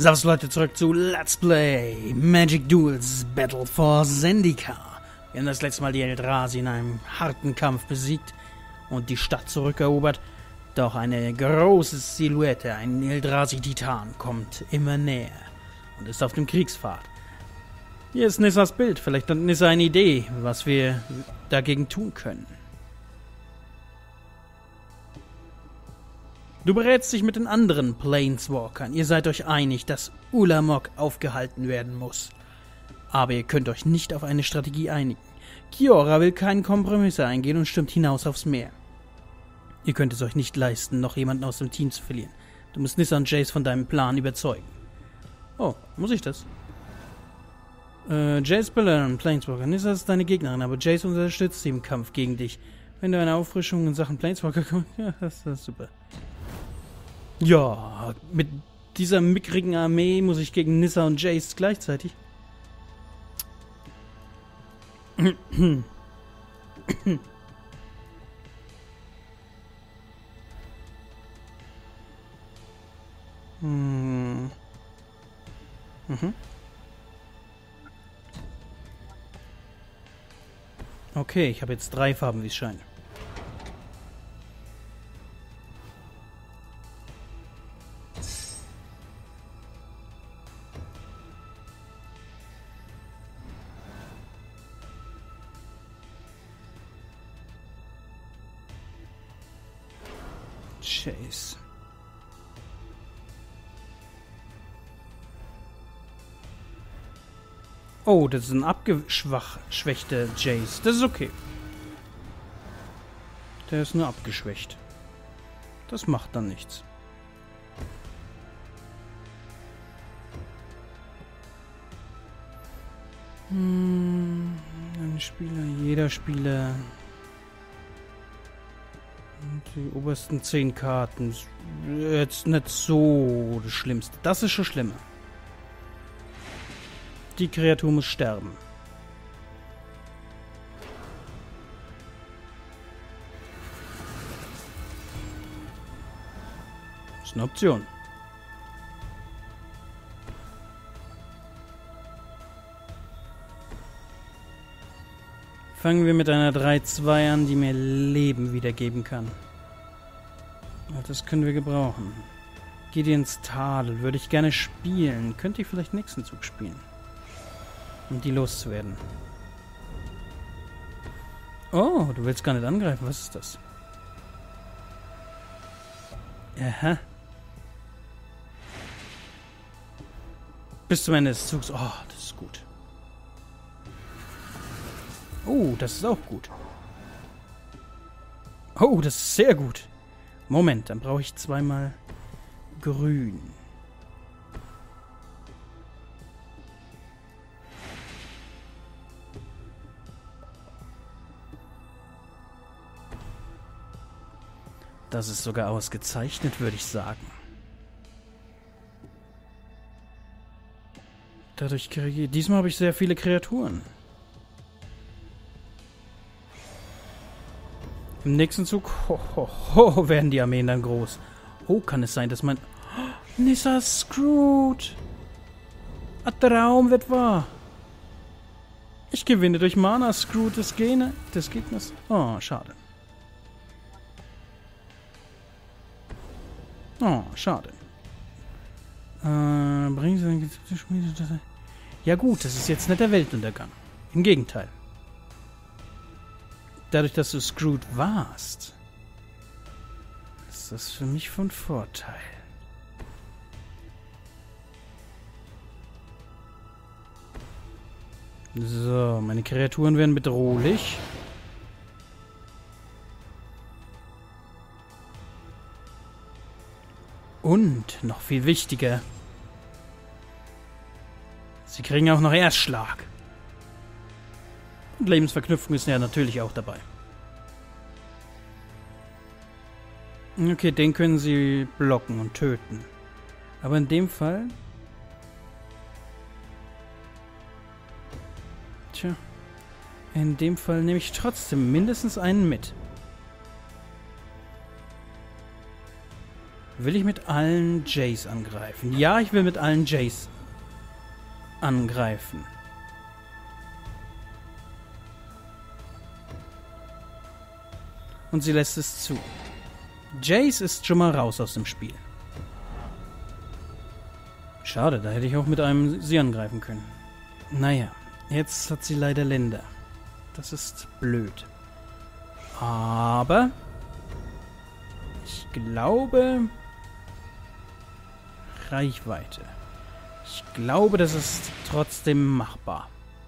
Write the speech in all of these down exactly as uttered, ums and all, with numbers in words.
Servus Leute, zurück zu Let's Play Magic Duels Battle for Zendikar. Wir haben das letzte Mal die Eldrazi in einem harten Kampf besiegt und die Stadt zurückerobert. Doch eine große Silhouette, ein Eldrazi-Titan, kommt immer näher und ist auf dem Kriegspfad. Hier ist Nissas Bild. Vielleicht hat Nissa eine Idee, was wir dagegen tun können. Du berätst dich mit den anderen Planeswalkern. Ihr seid euch einig, dass Ulamog aufgehalten werden muss. Aber ihr könnt euch nicht auf eine Strategie einigen. Kiora will keinen Kompromiss eingehen und stürmt hinaus aufs Meer. Ihr könnt es euch nicht leisten, noch jemanden aus dem Team zu verlieren. Du musst Nissa und Jace von deinem Plan überzeugen. Oh, muss ich das? Äh, Jace Ballern, Planeswalker. Nissa ist deine Gegnerin, aber Jace unterstützt sie im Kampf gegen dich. Wenn du eine Auffrischung in Sachen Planeswalker kommst, ja, das ist super. Ja, mit dieser mickrigen Armee muss ich gegen Nissa und Jace gleichzeitig. hm. Mhm. Okay, ich habe jetzt drei Farben, wie es scheint. Chase. Oh, das ist ein abgeschwächter Jace. Das ist okay. Der ist nur abgeschwächt. Das macht dann nichts. Hm, ein Spieler, jeder Spieler. Die obersten zehn Karten. Jetzt nicht so das Schlimmste. Das ist schon schlimmer. Die Kreatur muss sterben. Das ist eine Option. Fangen wir mit einer drei zwei an, die mir Leben wiedergeben kann. Das können wir gebrauchen. Gideons Tadel würde ich gerne spielen. Könnte ich vielleicht nächsten Zug spielen. Um die loszuwerden. Oh, du willst gar nicht angreifen. Was ist das? Aha. Bis zum Ende des Zugs. Oh, das ist gut. Oh, das ist auch gut. Oh, das ist sehr gut. Moment, dann brauche ich zweimal grün. Das ist sogar ausgezeichnet, würde ich sagen. Dadurch kriege ich... Diesmal habe ich sehr viele Kreaturen. Im nächsten Zug ho, ho, ho, werden die Armeen dann groß. Oh, kann es sein, dass mein... Oh, Nissa Screwed! Ein Traum wird wahr. Ich gewinne durch Mana Screwed des, Gene, des Gegners. Oh, schade. Oh, schade. Äh, bringen Sie ein gezipte Schmiede... Ja gut, das ist jetzt nicht der Weltuntergang. Im Gegenteil. Dadurch, dass du Screwed warst, ist das für mich von Vorteil. So, meine Kreaturen werden bedrohlich. Und, noch viel wichtiger, sie kriegen auch noch Erstschlag. Und Lebensverknüpfung ist ja natürlich auch dabei. Okay, den können sie blocken und töten. Aber in dem Fall... Tja. In dem Fall nehme ich trotzdem mindestens einen mit. Will ich mit allen Jays angreifen? Ja, ich will mit allen Jays angreifen. Und sie lässt es zu. Jace ist schon mal raus aus dem Spiel. Schade, da hätte ich auch mit einem sie angreifen können. Naja, jetzt hat sie leider Länder. Das ist blöd. Aber ich glaube... Reichweite. Ich glaube, das ist trotzdem machbar.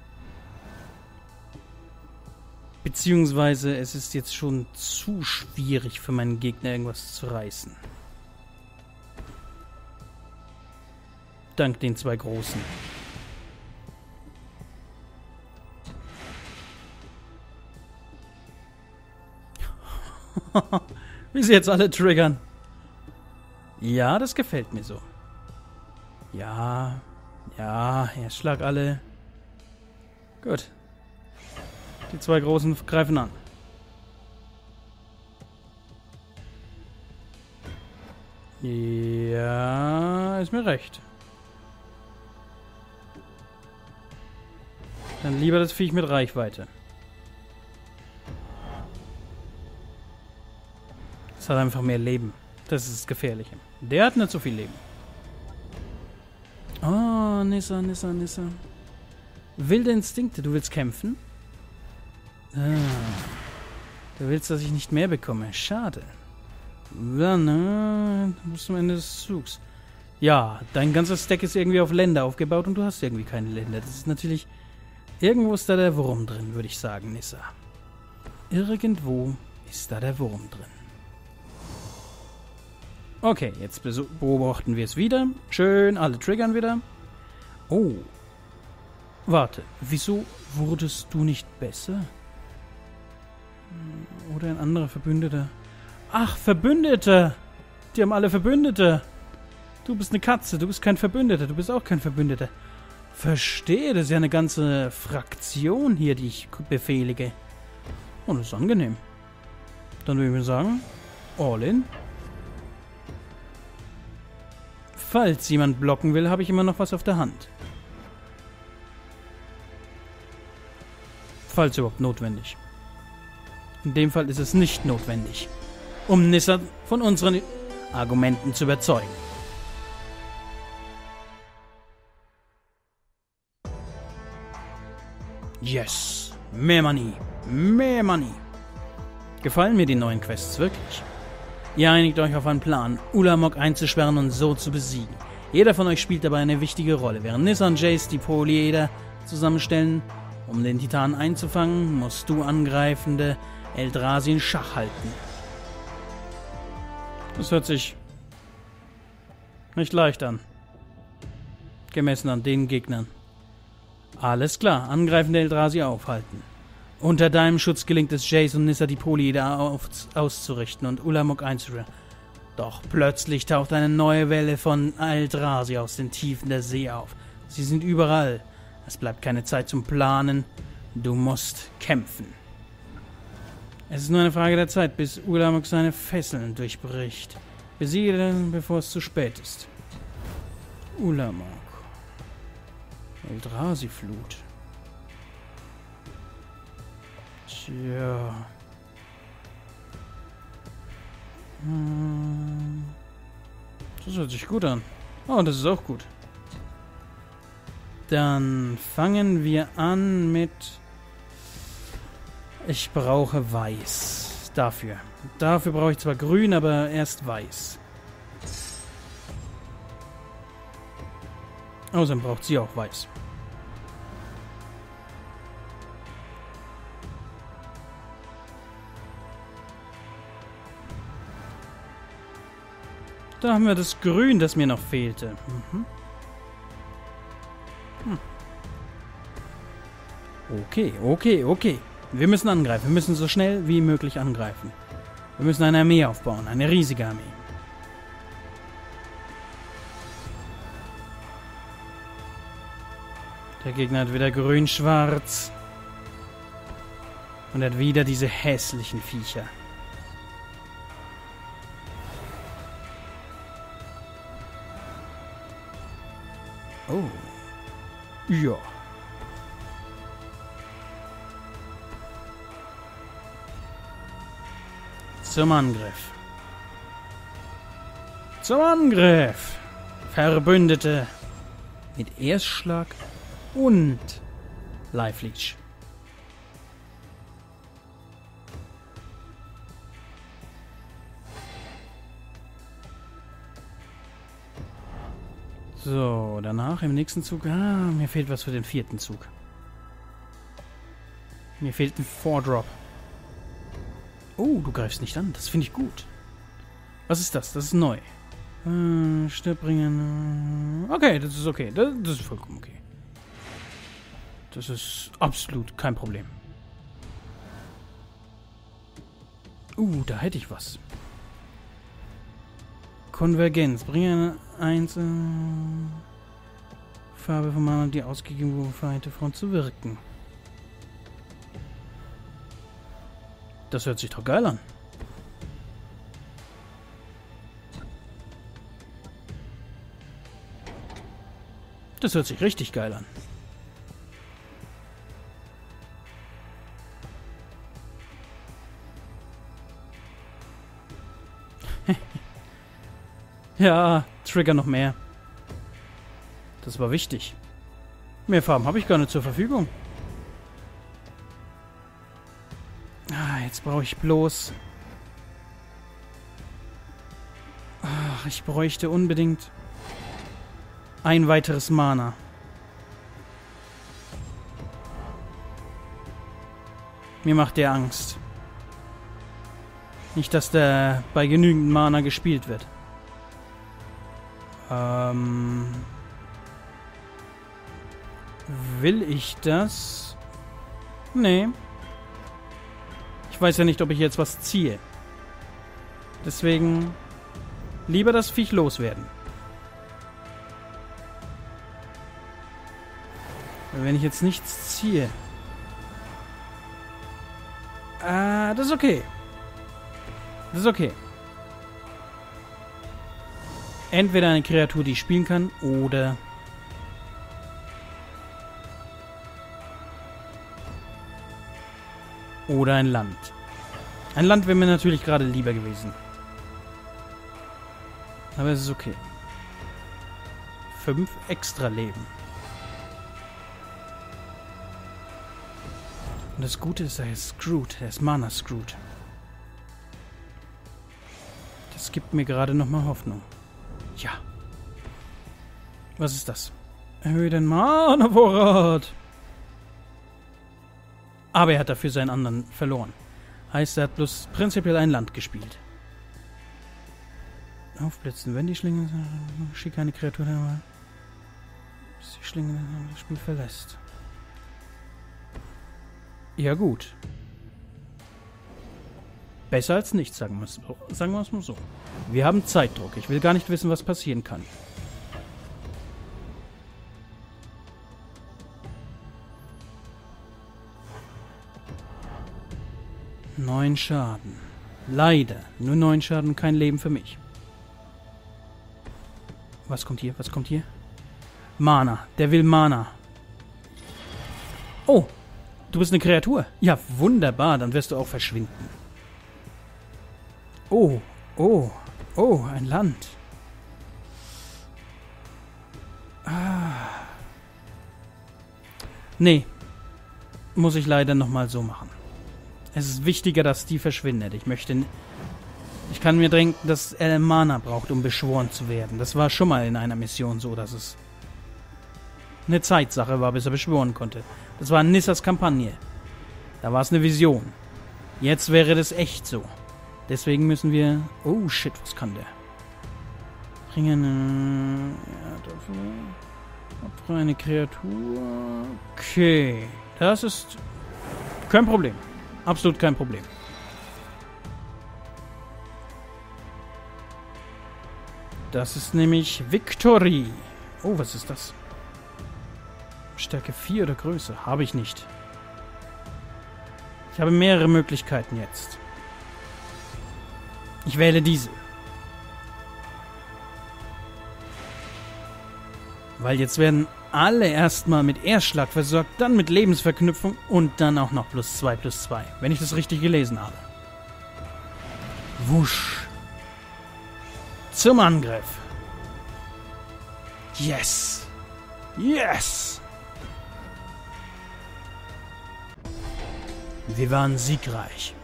Beziehungsweise es ist jetzt schon zu schwierig für meinen Gegner irgendwas zu reißen. Dank den zwei Großen. Wie sie jetzt alle triggern. Ja, das gefällt mir so. Ja, ja, Erstschlag alle. Gut. Die zwei Großen greifen an. Ja, ist mir recht. Dann lieber das Viech mit Reichweite. Es hat einfach mehr Leben. Das ist das Gefährliche. Der hat nicht so viel Leben. Oh, Nissa, Nissa, Nissa. Wilde Instinkte, du willst kämpfen? Ah. Du willst, dass ich nicht mehr bekomme. Schade. Dann, äh, du bist am Ende des Zugs. Ja, dein ganzer Stack ist irgendwie auf Länder aufgebaut und du hast irgendwie keine Länder. Das ist natürlich... Irgendwo ist da der Wurm drin, würde ich sagen, Nissa. Irgendwo ist da der Wurm drin. Okay, jetzt beobachten wir es wieder. Schön, alle triggern wieder. Oh. Warte, wieso wurdest du nicht besser? Oder ein anderer Verbündeter? Ach, Verbündete! Die haben alle Verbündete. Du bist eine Katze, du bist kein Verbündeter, du bist auch kein Verbündeter. Verstehe, das ist ja eine ganze Fraktion hier, die ich befehlige. Und das ist angenehm. Dann würde ich mir sagen, all in. Falls jemand blocken will, habe ich immer noch was auf der Hand. Falls überhaupt notwendig. In dem Fall ist es nicht notwendig, um Nissa von unseren Argumenten zu überzeugen. Yes! Mehr Money! Mehr Money! Gefallen mir die neuen Quests wirklich? Ihr einigt euch auf einen Plan, Ulamog einzusperren und so zu besiegen. Jeder von euch spielt dabei eine wichtige Rolle. Während Nissa und Jace die Polyeder zusammenstellen, um den Titanen einzufangen, musst du angreifende Eldrazi in Schach halten. Das hört sich nicht leicht an. Gemessen an den Gegnern. Alles klar, angreifende Eldrazi aufhalten. Unter deinem Schutz gelingt es Jace und Nissa die Polyeder auszurichten und Ulamog einzusperren. Doch plötzlich taucht eine neue Welle von Eldrazi aus den Tiefen der See auf. Sie sind überall. Es bleibt keine Zeit zum Planen. Du musst kämpfen. Es ist nur eine Frage der Zeit, bis Ulamog seine Fesseln durchbricht. Besiege ihn, bevor es zu spät ist. Ulamog. Eldrazi-Flut. Tja. Hm. Das hört sich gut an. Oh, das ist auch gut. Dann fangen wir an mit... Ich brauche Weiß. Dafür. Dafür brauche ich zwar Grün, aber erst Weiß. Außerdem braucht sie auch Weiß. Da haben wir das Grün, das mir noch fehlte. Mhm. Hm. Okay, okay, okay. Wir müssen angreifen. Wir müssen so schnell wie möglich angreifen. Wir müssen eine Armee aufbauen. Eine riesige Armee. Der Gegner hat wieder grün-schwarz. Und hat wieder diese hässlichen Viecher. Oh. Ja. Zum Angriff. Zum Angriff! Verbündete. Mit Erstschlag und Life Leech. So, danach im nächsten Zug. Ah, mir fehlt was für den vierten Zug. Mir fehlt ein Four-Drop. Oh, du greifst nicht an. Das finde ich gut. Was ist das? Das ist neu. Äh, Stirbbringen. Okay, das ist okay. Das, das ist vollkommen okay. Das ist absolut kein Problem. Uh, da hätte ich was. Konvergenz. Bringe eins äh, Farbe von Mana, die ausgegeben wurde, vereinte Front zu wirken. Das hört sich doch geil an. Das hört sich richtig geil an. Ja, Trigger noch mehr. Das war wichtig. Mehr Farben habe ich gar nicht zur Verfügung. Ah, jetzt brauche ich bloß... Ach, ich bräuchte unbedingt ein weiteres Mana. Mir macht der Angst. Nicht, dass der bei genügend Mana gespielt wird. Ähm... Will ich das? Nee. Ich weiß ja nicht, ob ich jetzt was ziehe. Deswegen lieber das Viech loswerden. Weil wenn ich jetzt nichts ziehe... Ah, das ist okay. Das ist okay. Entweder eine Kreatur, die ich spielen kann, oder... Oder ein Land. Ein Land wäre mir natürlich gerade lieber gewesen. Aber es ist okay. Fünf extra Leben. Und das Gute ist, er ist screwed. Er ist Mana-screwed. Das gibt mir gerade nochmal Hoffnung. Ja. Was ist das? Erhöhe den Mana-Vorrat. Aber er hat dafür seinen anderen verloren. Heißt, er hat bloß prinzipiell ein Land gespielt. Aufblitzen. Wenn die Schlinge... Schick eine Kreatur... Bis die Schlinge das Spiel verlässt. Ja gut. Besser als nichts, sagen wir es so. Sagen wir es mal so. Wir haben Zeitdruck. Ich will gar nicht wissen, was passieren kann. Neun Schaden. Leider. Nur neun Schaden, kein Leben für mich. Was kommt hier? Was kommt hier? Mana. Der will Mana. Oh. Du bist eine Kreatur. Ja, wunderbar. Dann wirst du auch verschwinden. Oh. Oh. Oh, ein Land. Ah. Nee. Muss ich leider nochmal so machen. Es ist wichtiger, dass die verschwindet. Ich möchte... Ich kann mir denken, dass er Mana braucht, um beschworen zu werden. Das war schon mal in einer Mission so, dass es eine Zeitsache war, bis er beschworen konnte. Das war in Nissas Kampagne. Da war es eine Vision. Jetzt wäre das echt so. Deswegen müssen wir... Oh, shit, was kann der? Bringen... Ja, dafür... Opfere eine Kreatur... Okay. Das ist... Kein Problem. Absolut kein Problem. Das ist nämlich Victory. Oh, was ist das? Stärke vier oder größer? Habe ich nicht. Ich habe mehrere Möglichkeiten jetzt. Ich wähle diese. Weil jetzt werden alle erstmal mit Erstschlag versorgt, dann mit Lebensverknüpfung und dann auch noch plus zwei plus zwei, wenn ich das richtig gelesen habe. Wusch. Zum Angriff. Yes. Yes. Wir waren siegreich.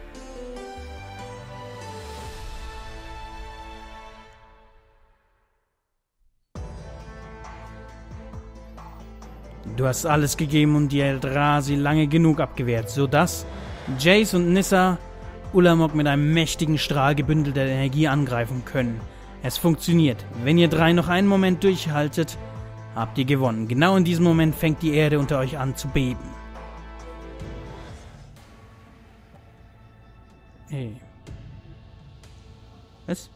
Du hast alles gegeben und die Eldrazi lange genug abgewehrt, sodass Jace und Nissa Ulamog mit einem mächtigen Strahl gebündelter Energie angreifen können. Es funktioniert. Wenn ihr drei noch einen Moment durchhaltet, habt ihr gewonnen. Genau in diesem Moment fängt die Erde unter euch an zu beben. Hey. Was?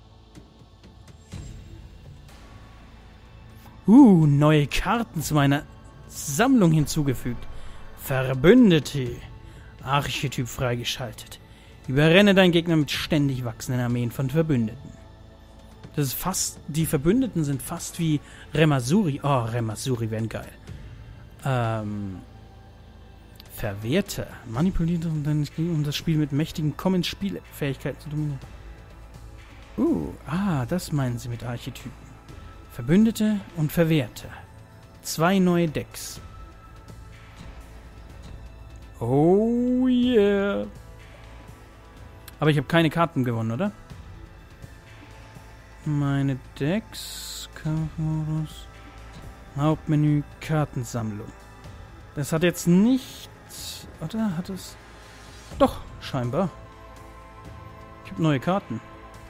Uh, neue Karten zu meiner Sammlung hinzugefügt. Verbündete. Archetyp freigeschaltet. Überrenne deinen Gegner mit ständig wachsenden Armeen von Verbündeten. Das ist fast, die Verbündeten sind fast wie Remasuri. Oh, Remasuri wären geil. Ähm, Verwehrte. Manipuliert, um, um das Spiel mit mächtigen Commons-Spielfähigkeiten zu dominieren. Uh, ah, das meinen sie mit Archetypen. Verbündete und Verwehrte. Zwei neue Decks. Oh yeah. Aber ich habe keine Karten gewonnen, oder? Meine Decks. Kampfmodus. Hauptmenü. Kartensammlung. Das hat jetzt nicht... Oder hat es... Doch, scheinbar. Ich habe neue Karten.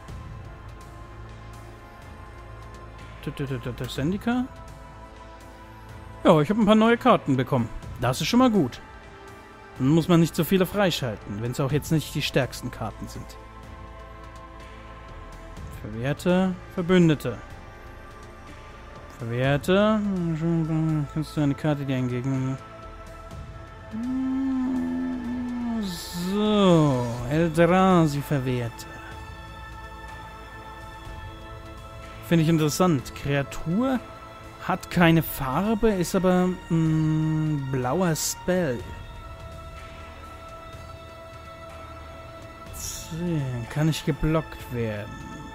Der Zendika? Ja, ich habe ein paar neue Karten bekommen. Das ist schon mal gut. Dann muss man nicht so viele freischalten, wenn es auch jetzt nicht die stärksten Karten sind. Verwehrte, Verbündete. Verwehrte. Kannst du eine Karte dir eingeben? So, Eldrazi Verwehrte. Finde ich interessant. Kreatur hat keine Farbe, ist aber mh, blauer Spell. So, kann nicht geblockt werden.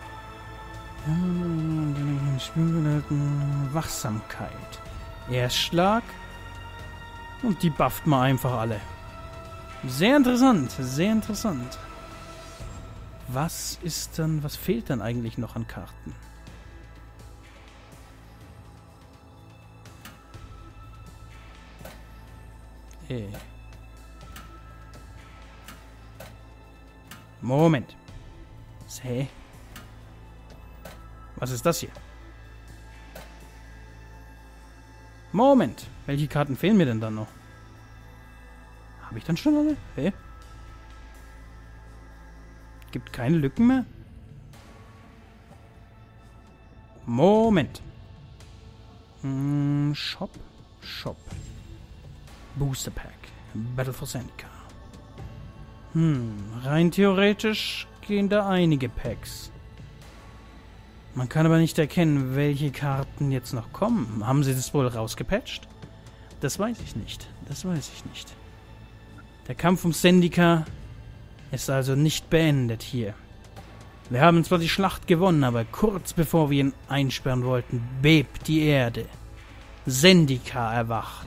Wachsamkeit. Erstschlag. Und die bufft mal einfach alle. Sehr interessant, sehr interessant. Was ist dann, was fehlt dann eigentlich noch an Karten? Hey. Moment. Hä? Was ist das hier? Moment. Welche Karten fehlen mir denn dann noch? Habe ich dann schon alle? Hä? Gibt keine Lücken mehr? Moment. Hm, Shop. Shop. Booster Pack. Battle for Zendika. Hm, rein theoretisch gehen da einige Packs. Man kann aber nicht erkennen, welche Karten jetzt noch kommen. Haben sie das wohl rausgepatcht? Das weiß ich nicht. Das weiß ich nicht. Der Kampf um Zendika ist also nicht beendet hier. Wir haben zwar die Schlacht gewonnen, aber kurz bevor wir ihn einsperren wollten, bebt die Erde. Zendika erwacht.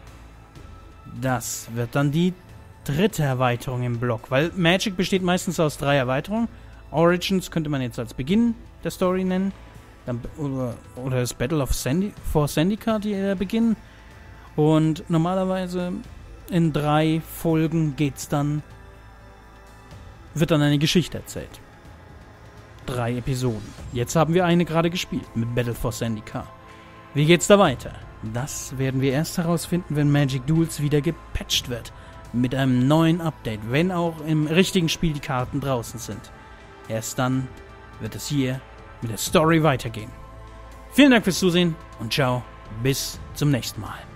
Das wird dann die dritte Erweiterung im Block, weil Magic besteht meistens aus drei Erweiterungen. Origins könnte man jetzt als Beginn der Story nennen. Dann, oder, oder das Battle of Zendi- for Zendika, die der Beginn. Und normalerweise in drei Folgen geht's dann, wird dann eine Geschichte erzählt. Drei Episoden. Jetzt haben wir eine gerade gespielt mit Battle for Zendika. Wie geht's da weiter? Das werden wir erst herausfinden, wenn Magic Duels wieder gepatcht wird. Mit einem neuen Update, wenn auch im richtigen Spiel die Karten draußen sind. Erst dann wird es hier mit der Story weitergehen. Vielen Dank fürs Zusehen und ciao, bis zum nächsten Mal.